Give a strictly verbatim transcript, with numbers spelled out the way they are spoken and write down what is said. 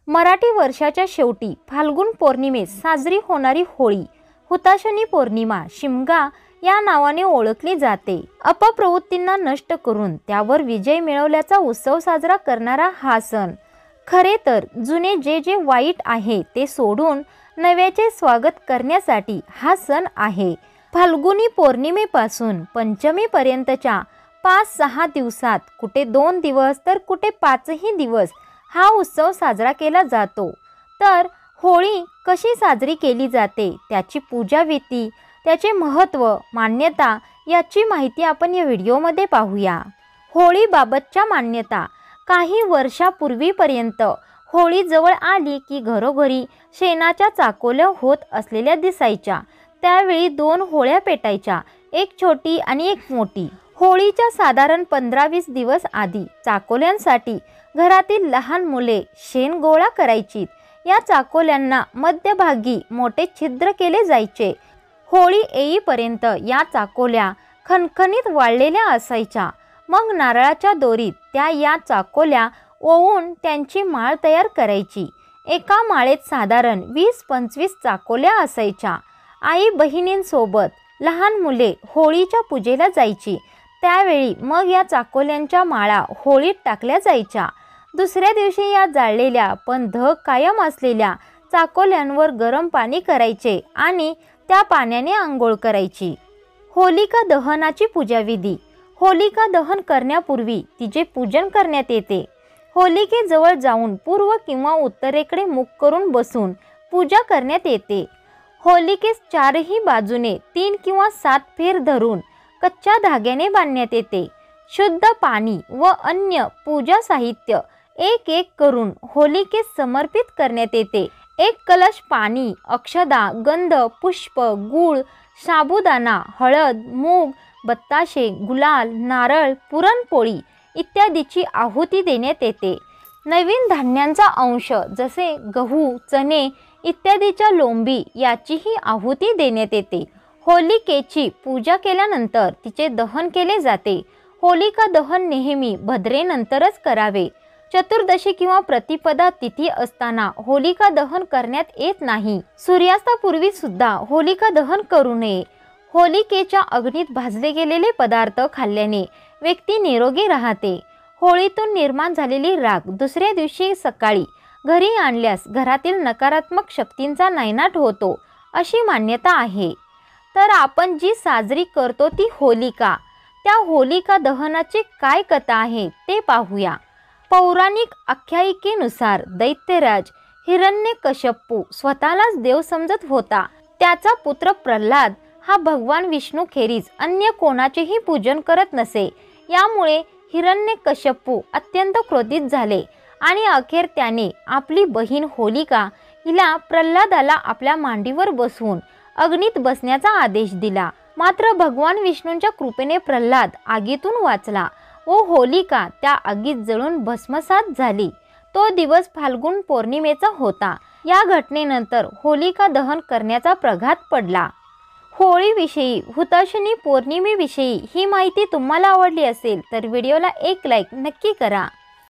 मराठी वर्षाच्या शेवटी फाल्गुन पौर्णिमेस साजरी होणारी होळी हुताशनी पौर्णिमा शिमगा या नावाने ओळखली जाते। अपप्रवृत्तींना नष्ट करून त्यावर विजय मिळवल्याचा उत्सव साजरा करणारा हा सण खरे तर जुने जे जे वाईट आहे ते सोडून नव्याचे स्वागत करण्यासाठी हा सण आहे। फाल्गुनी पौर्णिमेपासून पंचमी पर्यंतच्या पाच सहा दिवसात कुठे दोन दिवस तर कुठे पाचही दिवस हा उत्सव साजरा केला जातो। तर होळी कशी साजरी केली जाते, त्याची पूजाविधी, त्याचे महत्त्व, मान्यता याची माहिती आपण या व्हिडिओमध्ये पाहूया। होळीबाबतच्या मान्यता। काही वर्षापूर्वीपर्यंत होळी जवळ आली की घरोघरी शेणाच्या चाकोल्या होत असलेल्या दिसायच्या। त्यावेळी दोन होळ्या पेटायच्या, एक छोटी आणि एक मोठी। होळीच्या साधारण पंधरा वीस दिवस आधी चाकोल्यांसाठी घरातील लहान मुले शेण गोळा करायची। या चाकोल्यांना मध्यभागी मोठे छिद्र केले जायचे। होळी येईपर्यंत या चाकोल्या खणखणीत वाळलेल्या असायच्या। मग नारळाच्या दोरीत त्या या चाकोल्या ओवून त्यांची माळ तयार करायची। एका माळेत साधारण वीस पंचवीस चाकोल्या असायच्या। आई बहिणींसोबत लहान मुले होळीच्या पूजेला जायची। त्यावेळी मग या चाकोल्यांच्या माळा होळीत टाकल्या जायच्या। दुसऱ्या दिवशी या जाळलेल्या पण धग कायम असलेल्या चाकोल्यांवर गरम पाणी करायचे आणि त्या पाण्याने आंघोळ करायची। होलिका दहनाची पूजाविधी। होलिका दहन करण्यापूर्वी तिचे पूजन करण्यात येते। होलिकेजवळ जाऊन पूर्व किंवा उत्तरेकडे मुख करून बसून पूजा करण्यात येते। होलिकेस चारही बाजूने तीन किंवा सात फेर धरून कच्च्या धाग्याने बांधण्यात येते। शुद्ध पाणी व अन्य पूजा साहित्य एक एक करून होलिकेस समर्पित करण्यात येते। एक कलश पाणी, अक्षदा, गंध, पुष्प, गूळ, साबुदाणा, हळद, मूग, बत्ताशे, गुलाल, नारळ, पुरणपोळी इत्यादीची आहुती देण्यात येते। नवीन धान्यांचा अंश जसे गहू, चणे इत्यादीच्या लोंबी याचीही आहुती देण्यात येते। होलिकेची पूजा केल्यानंतर तिचे दहन केले जाते। होलिका दहन नेहमी भद्रेनंतरच करावे। चतुर्दशी किंवा प्रतिपदा तिथी असताना होलिका दहन करण्यात येत नाही। सूर्यास्तापूर्वी सुद्धा होलिका दहन करू नये। होलिकेच्या अग्नीत भाजले गेलेले पदार्थ खाल्ल्याने व्यक्ती निरोगी राहते। होळीतून निर्माण झालेली राख दुसऱ्या दिवशी सकाळी घरी आणल्यास घरातील नकारात्मक शक्तींचा नायनाट होतो अशी मान्यता आहे। तर आपण जी साजरी करतो ती होलिका, त्या होलिका दहनाची काय कथा आहे ते पाहूया। पौराणिक आख्यायिकेनुसार दैत्यराज हिरण्यकश्यपू स्वतःलाच देव समजत होता। त्याचा पुत्र प्रल्हाद हा भगवान विष्णू खेरीज अन्य कोणाचेही पूजन करत नसे। यामुळे हिरण्यकश्यपू अत्यंत क्रोधित झाले आणि अखेर त्याने आपली बहीण होलिका हिला प्रल्हादाला आपल्या मांडीवर बसवून अग्नीत बसण्याचा आदेश दिला। मात्र भगवान विष्णूंच्या कृपेने प्रल्हाद आगीतून वाचला व होलिका त्या आगीत जळून भस्मसात झाली। तो दिवस फाल्गुन पौर्णिमेचा होता। या घटनेनंतर होलिका दहन करण्याचा प्रघात पडला। होळीविषयी, हुताशनी पौर्णिमेविषयी ही माहिती तुम्हाला आवडली असेल तर व्हिडिओला एक लाईक नक्की करा।